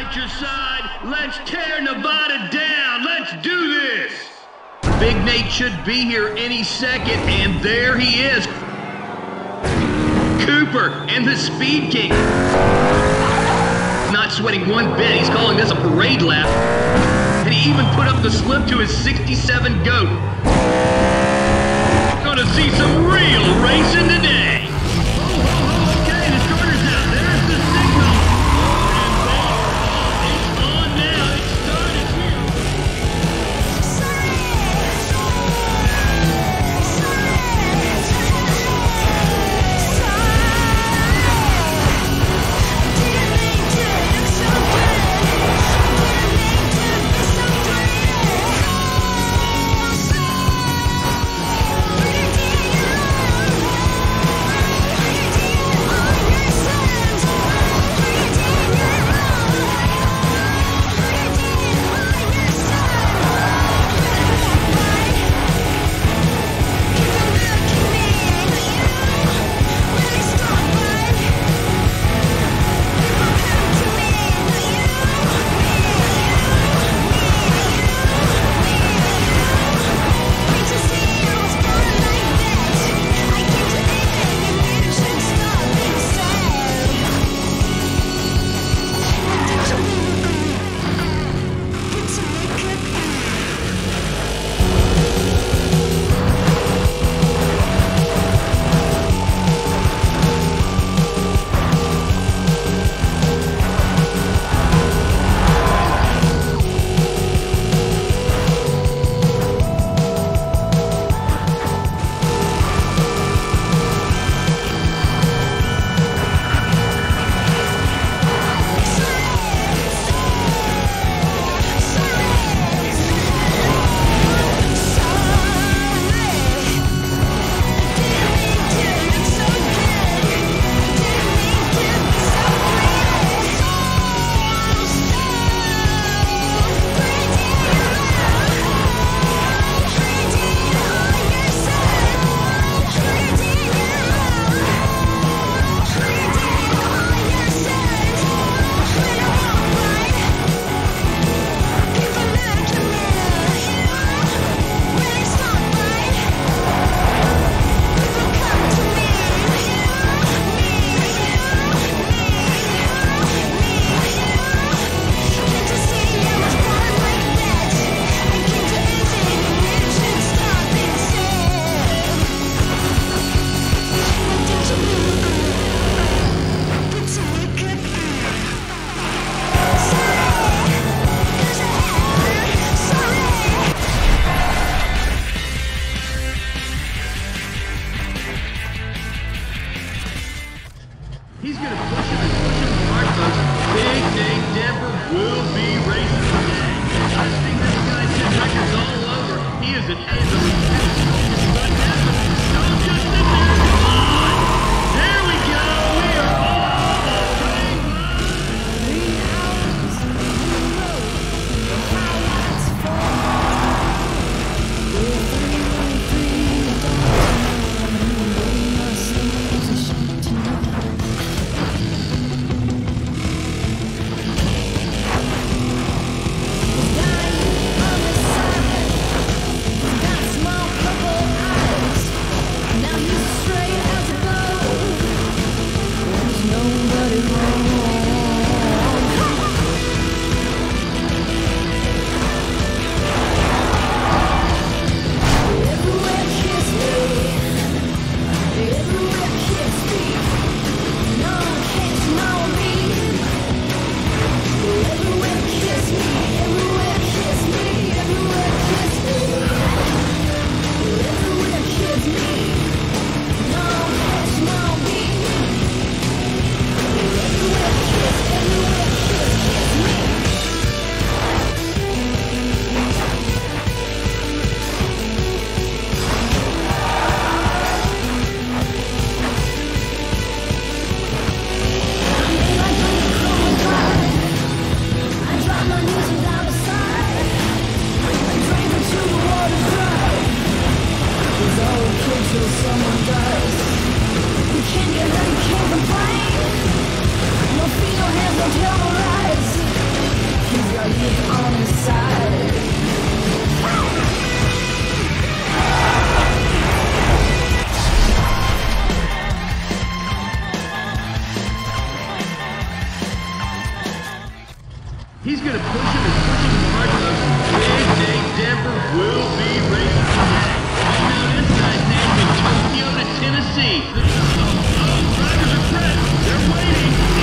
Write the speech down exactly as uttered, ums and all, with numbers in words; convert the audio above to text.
got your side. Let's tear Nevada down. Let's do this. Big Nate should be here any second, and there he is. Cooper and the Speed King. Not sweating one bit. He's calling this a parade lap. And he even put up the slip to his sixty-seven goat. Gonna see some real racing today. He's going to push him and push him hard, folks. Big Nate Denver will be racing today. I think this guy's hit records all over. He is an easily but Denver, don't just sit there. Come on! There we go. We are on the same Small He's going to push him and push him hard, folks. Big Dave Denver will be racing today. Oh, now this guy's name from Tokyo to Tennessee. The, oh, oh, drivers are pressed. They're waiting.